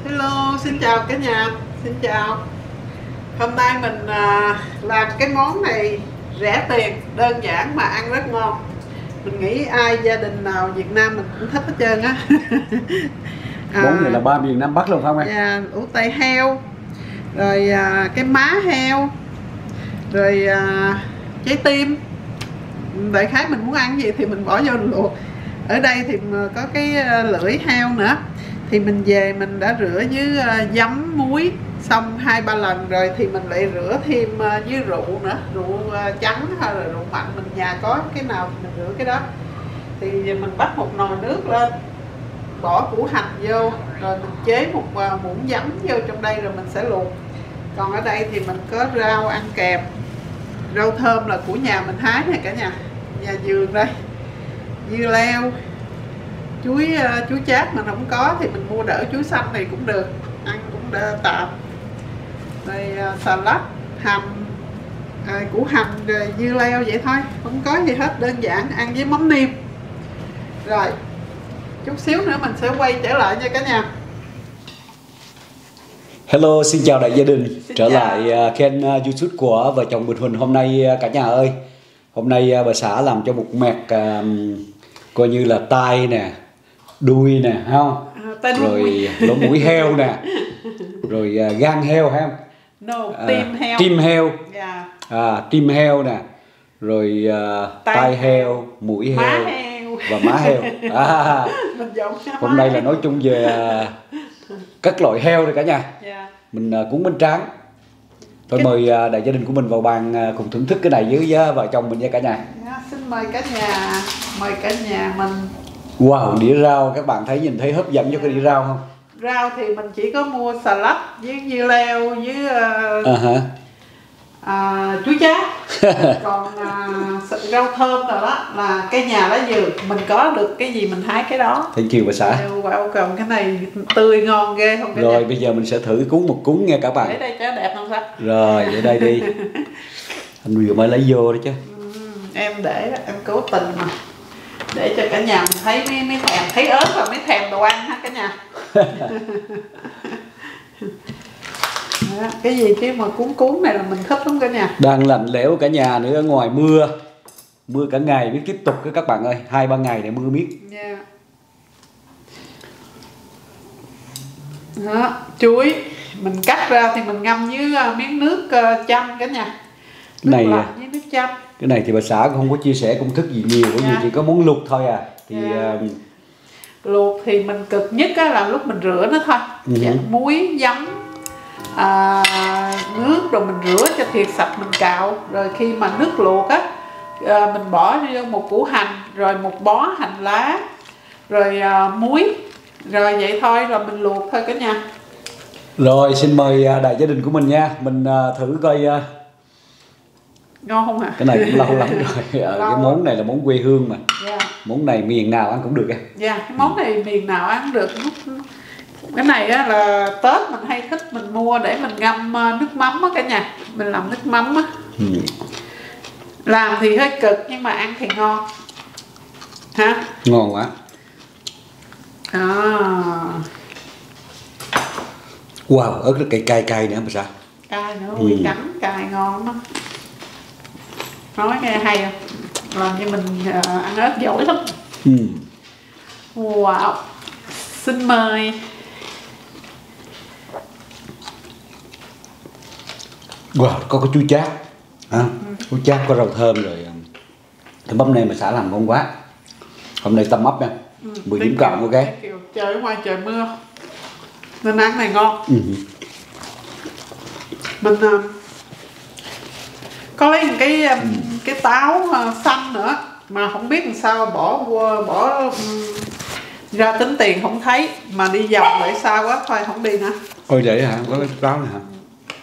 Hello, xin chào cả nhà. Xin chào. Hôm nay mình làm cái món này rẻ tiền, đơn giản mà ăn rất ngon. Mình nghĩ ai gia đình nào Việt Nam mình cũng thích hết trơn á. Món này là ba miền Nam Bắc luôn không em? Dạ, ủ tay heo, rồi cái má heo, rồi trái tim. Đại khái mình muốn ăn gì thì mình bỏ vô luộc. Ở đây thì có cái lưỡi heo nữa. Thì mình về mình đã rửa với giấm muối xong 2-3 lần rồi thì mình lại rửa thêm với rượu nữa, rượu trắng hay là rượu mạnh, mình nhà có cái nào thì mình rửa cái đó. Thì mình bắt một nồi nước lên, bỏ củ hành vô, rồi mình chế một muỗng giấm vô trong đây rồi mình sẽ luộc. Còn ở đây thì mình có rau ăn kèm. Rau thơm là của nhà mình hái nè cả nhà, nhà vườn đây. Dưa leo, chuối chát mà không có thì mình mua đỡ chuối xanh này cũng được, ăn cũng đỡ tạm. Rồi xà lách, hành, củ hành, rồi dưa leo vậy thôi, không có gì hết, đơn giản ăn với mắm nêm. Rồi chút xíu nữa mình sẽ quay trở lại nha cả nhà. Hello, xin chào đại gia đình. Xin trở chào. lại kênh YouTube của vợ chồng Bình Huỳnh. Hôm nay cả nhà ơi, hôm nay bà xã làm cho một mẹt coi như là tai nè, đuôi nè, thấy không? Rồi lỗ mũi heo nè, rồi gan heo hay không? No, tim heo. Tim heo. Yeah. Tim heo nè, rồi tai heo, mũi má heo, heo và má heo. Mình giống Hôm nay là nói chung về các loại heo rồi cả nhà. Yeah. Mình cuốn bánh tráng. Tôi mời đại gia đình của mình vào bàn cùng thưởng thức cái này với vợ chồng mình nha cả nhà. Yeah, xin mời cả nhà, mời cả nhà mình. Wow, đĩa rau các bạn thấy, nhìn thấy hấp dẫn cho cái đĩa rau không? Rau thì mình chỉ có mua xà lách với dưa leo với chuối chát. Còn rau thơm rồi đó là cây nhà lá vườn, mình có được cái gì mình hái cái đó. Thank you bà xã. Wow, còn cái này tươi ngon ghê không cả nhà. Rồi bây giờ mình sẽ thử cuốn một cuốn nha các bạn. Để đây cho đẹp không sao. Rồi để đây đi. Anh vừa mới lấy vô đó chứ. Em để em cố tình mà để cho cả nhà mình thấy mới thèm, thấy ớt rồi mới thèm đồ ăn ha cả nhà. Đó, cái gì chứ mà cuốn này là mình thích lắm cả nhà. Đang lạnh lẽo cả nhà nữa, ở ngoài mưa cả ngày biết tiếp tục các bạn ơi, 2-3 ngày này mưa biết. Yeah. Đó, chuối mình cắt ra thì mình ngâm với miếng nước chanh cả nhà. Nước Này lạnh với nước chanh. Cái này thì bà xã cũng không có chia sẻ công thức gì nhiều, bởi vì chỉ có muốn luộc thôi à. Thì luộc thì mình cực nhất là lúc mình rửa nó thôi. Muối, giấm, nước rồi mình rửa cho thiệt sạch, mình cạo. Rồi khi mà nước luộc á, mình bỏ vô một củ hành, rồi một bó hành lá, rồi muối, rồi vậy thôi, rồi mình luộc thôi cả nhà. Rồi xin mời đại gia đình của mình nha, mình thử coi. Ngon không hả? Cái này cũng lâu lắm rồi. Cái món này là món quê hương mà. Yeah. Món này miền nào ăn cũng được. Dạ, cái món này miền nào ăn cũng được. Cái này á, là Tết mình hay thích mình mua để mình ngâm nước mắm á cả nhà. Mình làm nước mắm á. Làm thì hơi cực nhưng mà ăn thì ngon. Hả? Ngon quá. Wow, ớt nó cay nữa mà sao? Cay nữa, cắn cay ngon lắm. Nói nghe hay không? Làm như mình ăn ớt giỏi lắm. Wow. Xin mời. Wow, có cái chuối chát. Chuối chát có rau thơm rồi. Cái mắm này mà xã làm ngon quá. Hôm nay tâm ấp nha. 10 điểm cộng, ok. Trời ở ngoài trời mưa nên ăn này ngon. Mình có lấy cái táo xanh nữa mà không biết làm sao bỏ ra tính tiền không thấy, mà đi vòng lại sao quá, thôi không đi nữa. Ôi vậy hả? Có cái táo này hả?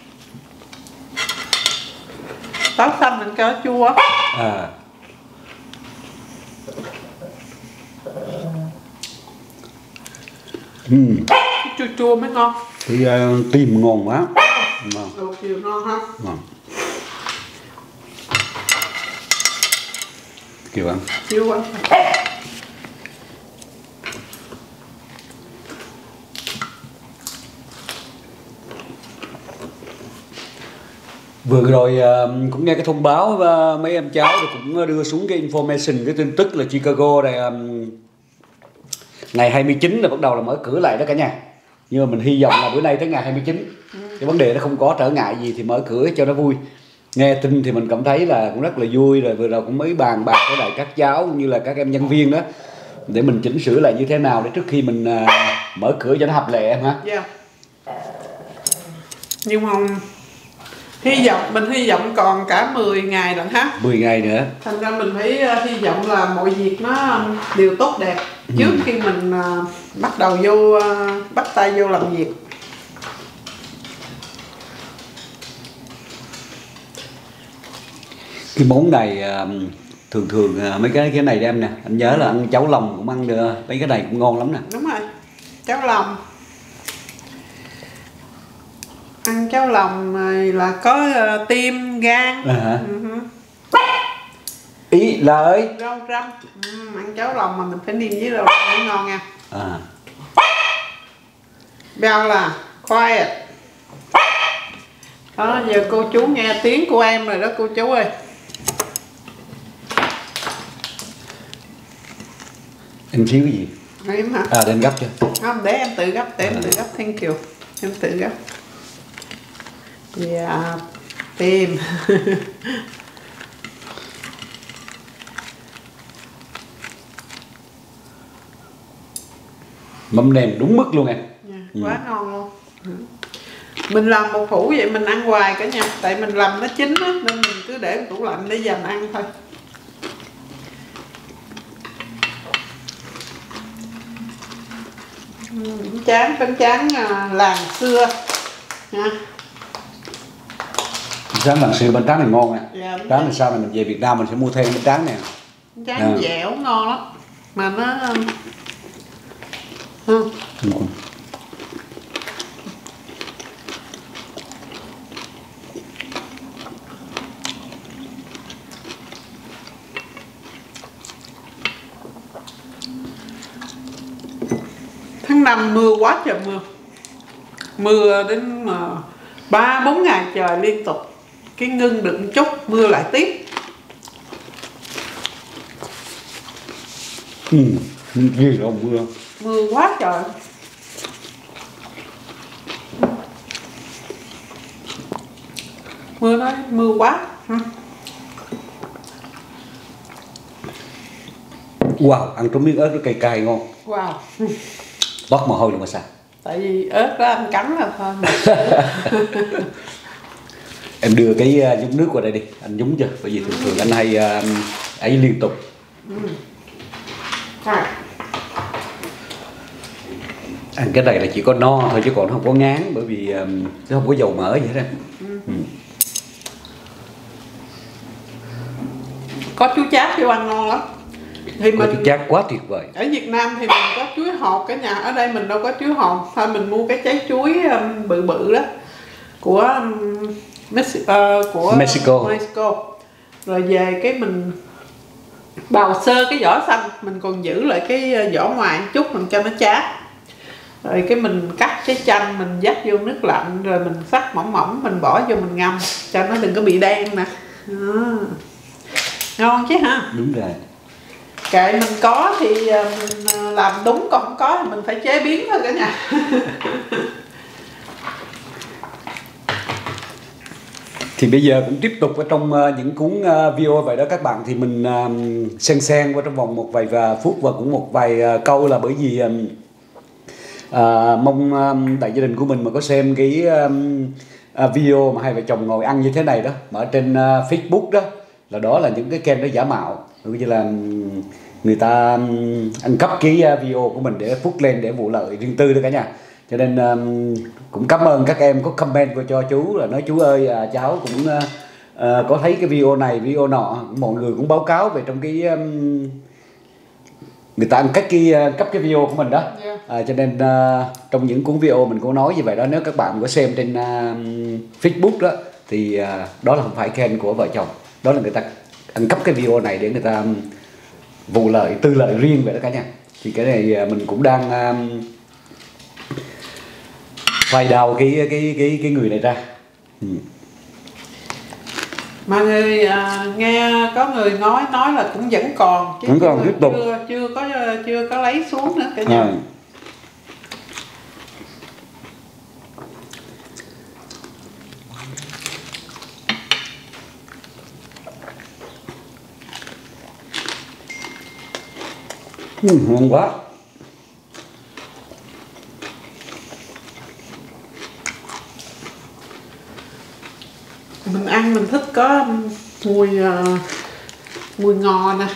Táo xanh mình cho chua. Chua chua mới ngon. Thì tim ngon quá. Luộc chiều ngon ha. Ngon. Kiểu ăn. Chua quá. Vừa rồi cũng nghe cái thông báo mấy em cháu rồi cũng đưa xuống cái information, cái tin tức là Chicago này ngày 29 là bắt đầu là mở cửa lại đó cả nhà. Nhưng mà mình hy vọng là bữa nay tới ngày 29 cái vấn đề nó không có trở ngại gì thì mở cửa cho nó vui. Nghe tin thì mình cảm thấy là cũng rất là vui rồi. Vừa rồi cũng mới bàn bạc với lại các cháu cũng như là các em nhân viên đó để mình chỉnh sửa lại như thế nào để trước khi mình mở cửa cho nó hợp lệ em ha. Yeah. Nhưng mà mình hy vọng còn cả 10 ngày lận ha. 10 ngày nữa. Thành ra mình phải hy vọng là mọi việc nó đều tốt đẹp trước khi mình bắt đầu bắt tay vô làm việc. Cái món này thường mấy cái này em nè, anh nhớ là ăn cháo lòng cũng ăn được, mấy cái này cũng ngon lắm nè. Đúng rồi, cháo lòng. Ăn cháo lòng là có tim, gan. Ý là ơi. Rau răm. Ăn cháo lòng mà mình phải niêm với rau răm mới ngon nha. Bella, quiet. Đó, giờ cô chú nghe tiếng của em rồi đó cô chú ơi. Em xíu cái gì? Em hả? Để gấp cho. Không, để em tự gấp, thank you. Em tự gấp. Yeah, tim. Mắm nêm đúng mức luôn em. Quá ngon luôn. Mình làm một hũ vậy mình ăn hoài cả nhà. Tại mình làm nó chín á, nên mình cứ để tủ lạnh để dành ăn thôi. Bánh tráng làng xưa nha. Bánh tráng làng xưa, bánh tráng này ngon nè. Dạ, tráng này sau này mình về Việt Nam mình sẽ mua thêm bánh tráng này. Bánh tráng dẻo ngon lắm. Mà nó tháng 5 mưa quá trời mưa đến 3-4 ngày trời liên tục, cái ngưng được một chút mưa lại tiếp. Gì đâu mưa quá trời. Mưa quá. Wow, ăn trúng miếng ớt nó cay cay ngon. Wow. Bóc mồ hôi luôn mà sao? Tại vì ớt đó anh cắn là thôi. Em đưa cái nhúng nước qua đây đi, anh nhúng cho, bởi vì thường anh hay ấy liên tục. Ăn cái này là chỉ có no thôi chứ còn nó không có ngán, bởi vì nó không có dầu mỡ gì hết. Có chuối chát vô ăn ngon lắm. Thì có chuối chát quá tuyệt vời. Ở Việt Nam thì mình có chuối hột cả nhà, ở đây mình đâu có chuối hột, thôi mình mua cái trái chuối bự bự đó của Mexico. Rồi về cái mình bào sơ cái vỏ xanh, mình còn giữ lại cái vỏ ngoài một chút làm cho nó chát. Rồi cái mình cắt cái chanh mình vắt vô nước lạnh, rồi mình xắt mỏng mỏng mình bỏ vô mình ngâm cho nó đừng có bị đen nè. Ngon chứ ha. Đúng rồi. Kệ mình có thì mình làm đúng, còn không có thì mình phải chế biến thôi cả nhà. Thì bây giờ cũng tiếp tục ở trong những cuốn video vậy đó các bạn, thì mình xen qua trong vòng một vài phút và cũng một vài câu, là bởi vì mong đại gia đình của mình mà có xem cái video mà hai vợ chồng ngồi ăn như thế này đó mà ở trên Facebook đó, là đó là những cái kênh đó giả mạo, như là người ta ăn cắp cái video của mình để phúc lên để vụ lợi riêng tư đó cả nhà. Cho nên cũng cảm ơn các em có comment vô cho chú, là nói chú ơi cháu cũng có thấy cái video này video nọ, mọi người cũng báo cáo về trong cái người ta ăn cắp cái video của mình đó. Cho nên trong những cuốn video mình có nói như vậy đó, nếu các bạn có xem trên Facebook đó thì đó là không phải kênh của vợ chồng, đó là người ta ăn cắp cái video này để người ta vụ lợi tư lợi riêng vậy đó cả nhà. Thì cái này mình cũng đang phai đào cái người này ra. Mà nghe có người nói là cũng vẫn còn chứ vẫn còn tiếp tục, chưa có lấy xuống nữa cả nhà. Ngon quá. Mình ăn mình thích có mùi ngò nè.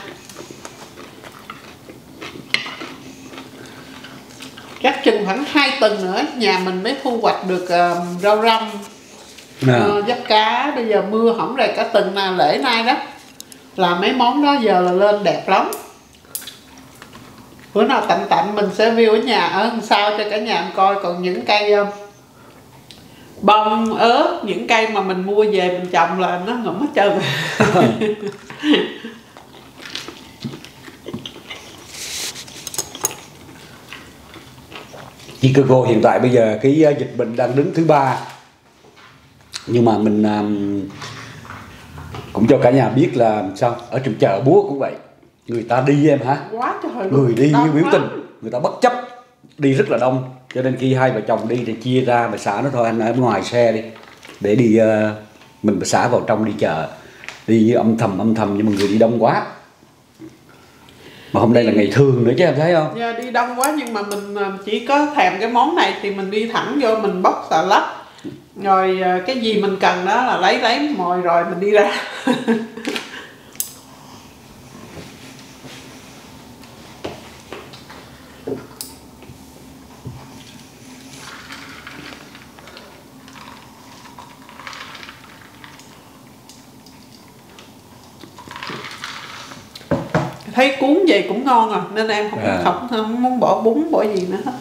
Chắc chừng khoảng 2 tuần nữa nhà mình mới thu hoạch được rau răm, giáp cá. Bây giờ mưa hỏng rồi cả tuần lễ nay đó, là mấy món đó giờ là lên đẹp lắm. Bữa nào tạnh mình sẽ view ở nhà ở sau cho cả nhà ăn coi. Còn những cây bông ớt, những cây mà mình mua về mình trồng là nó ngủm hết trơn. Chicago hiện tại bây giờ cái dịch bệnh đang đứng thứ 3, nhưng mà mình cũng cho cả nhà biết là sao ở trong chợ búa cũng vậy, người ta đi em hả, quá trời người đi như biểu lắm. tình, người ta bất chấp đi rất là đông, cho nên khi hai vợ chồng đi thì chia ra và xả nó thôi, anh ở ngoài xe đi để đi, mình phải xả vào trong đi chợ, đi như âm thầm nhưng mà người đi đông quá. Mà hôm nay là ngày thường nữa chứ em thấy không? Dạ, đi đông quá nhưng mà mình chỉ có thèm cái món này thì mình đi thẳng vô mình bóc xà lách, rồi cái gì mình cần đó là lấy mồi rồi mình đi ra. Thấy cuốn vậy cũng ngon à, nên em không muốn bỏ bún bỏ gì nữa hết.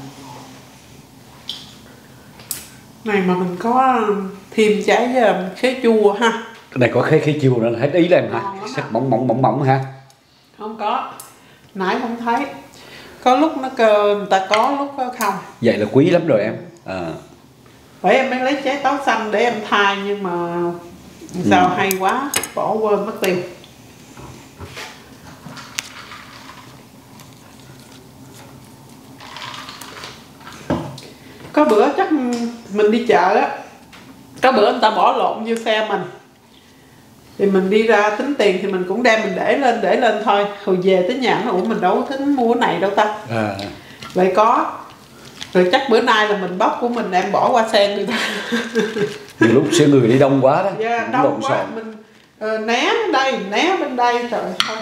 Này mà mình có thêm trái khế chua ha. Cái này có khế chua nữa, hết ý là em hả? Sắc mỏng hả? Không có, nãy không thấy. Có lúc người ta có, lúc không. Vậy là quý lắm rồi em. Bởi em mới lấy trái táo xanh để em thay, nhưng mà sao hay quá, bỏ quên mất tiêu. Có bữa chắc mình đi chợ á, có bữa người ta bỏ lộn vô xe mình, thì mình đi ra tính tiền thì mình cũng đem mình để lên thôi. Hồi về tới nhà nó mình đâu có tính mua cái này đâu ta. Vậy có. Rồi chắc bữa nay là mình bóc của mình em bỏ qua xe người ta. Nhiều lúc xe người đi đông quá đó. Yeah, đông quá mình né đây, né bên đây, trời thôi.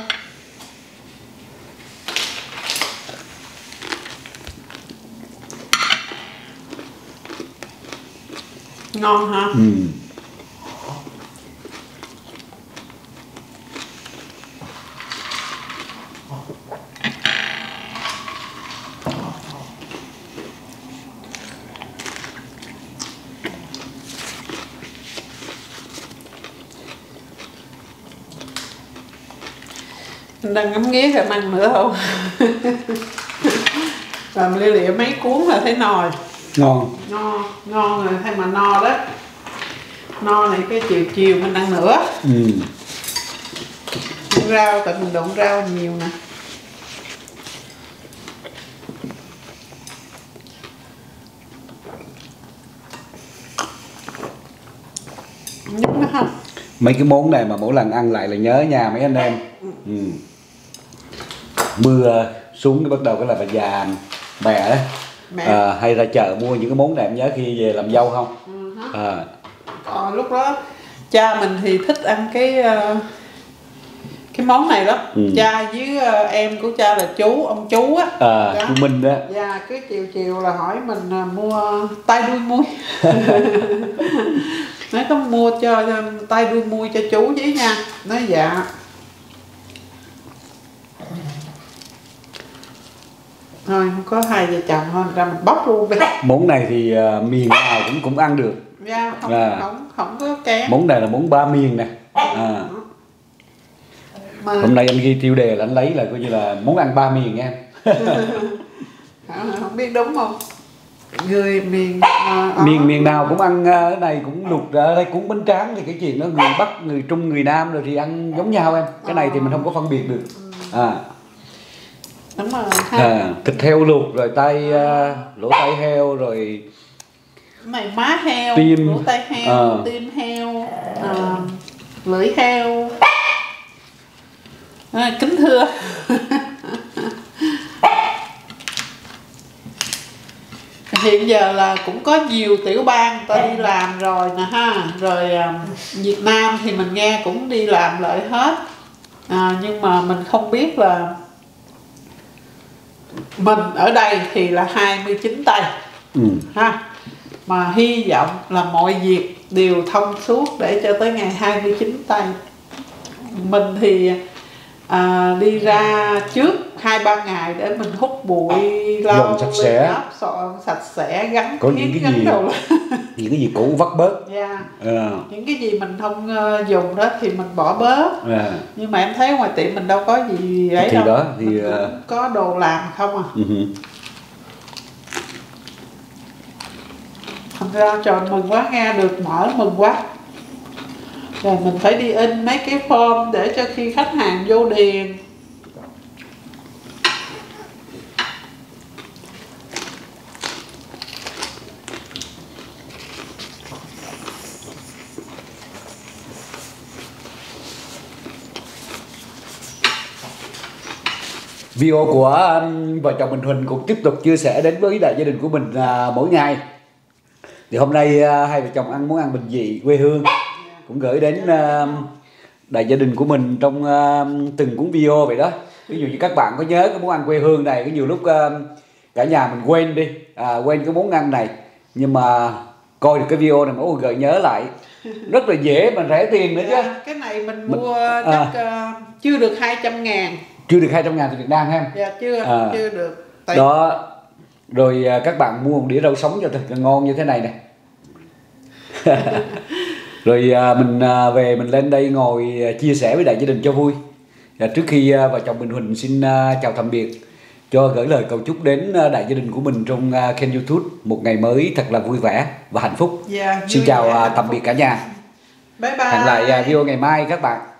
Ngon hả? Mình đang ngắm nghía khả năng nữa không? Làm lia lịa mấy cuốn là thấy nồi. Ngon rồi, hay mà no đó. No này cái chiều mình ăn nữa. Rau, tại mình đụng rau nhiều nè. Nhúc nó không? Mấy cái món này mà mỗi lần ăn lại là nhớ nhà mấy anh em. Mưa xuống cái bắt đầu cái là bà già mẹ đó, hay ra chợ mua những cái món này, em nhớ khi về làm dâu không? Còn lúc đó cha mình thì thích ăn cái món này đó. Cha với em của cha là ông chú á, chú Minh đó. Dạ, cái chiều là hỏi mình mua tay đuôi muôi. Nói có mua cho tay đuôi muôi cho chú với nha. Nói dạ. Thôi không có hai vợ chồng thôi, ra mình bóc luôn đi. Món này thì miền nào cũng ăn được. Dạ, không có kén. Món này là món ba miền nè. Hôm nay anh ghi tiêu đề là anh lấy là coi như là món ăn ba miền em. Không biết đúng không? người miền miền nào cũng ăn cái này, cũng luộc ở đây cũng bánh tráng, thì cái chuyện đó người Bắc, người Trung, người Nam rồi thì ăn giống nhau em. Cái này thì mình không có phân biệt được. Đúng rồi. Thịt heo luộc rồi lỗ tai heo rồi này má heo, tim, lỗ tai heo, tim heo, lưỡi heo. Kính thưa hiện giờ là cũng có nhiều tiểu bang ta đi làm rồi nè ha, rồi Việt Nam thì mình nghe cũng đi làm lại hết, nhưng mà mình không biết là mình ở đây thì là 29 tây ha, mà hy vọng là mọi việc đều thông suốt để cho tới ngày 29 tây. Mình thì đi ra trước 2-3 ngày để mình hút bụi, lau sạch sẽ, sạch sẽ, gắn có những cái gì những cái gì cũ vắt bớt. Những cái gì mình không dùng đó thì mình bỏ bớt. Nhưng mà em thấy ngoài tiệm mình đâu có gì ấy thì đâu, đó thì có đồ làm không thành ra trời mừng quá, nghe được mở mừng quá. Rồi mình phải đi in mấy cái form để cho khi khách hàng vô điền. Video của vợ chồng Bình Huỳnh cũng tiếp tục chia sẻ đến với đại gia đình của mình mỗi ngày. Thì hôm nay hai vợ chồng ăn món ăn bình dị quê hương, cũng gửi đến đại gia đình của mình trong từng cuốn video vậy đó. Ví dụ như các bạn có nhớ cái món ăn quê hương này, có nhiều lúc cả nhà mình quên đi, quên cái món ăn này, nhưng mà coi được cái video này mới gợi nhớ lại. Rất là dễ mà rẻ tiền nữa chứ. Cái này mình mua chắc chưa được 200.000. Chưa được 200.000 thì Việt Nam ha. Dạ chưa được. Đó. Rồi các bạn mua một đĩa rau sống cho thật là ngon như thế này nè. Rồi mình về mình lên đây ngồi chia sẻ với đại gia đình cho vui. Trước khi vợ chồng Bình Huỳnh xin chào tạm biệt, cho gửi lời cầu chúc đến đại gia đình của mình trong kênh YouTube một ngày mới thật là vui vẻ và hạnh phúc. Xin chào tạm biệt cả nhà. Bye bye. Hẹn lại video ngày mai các bạn.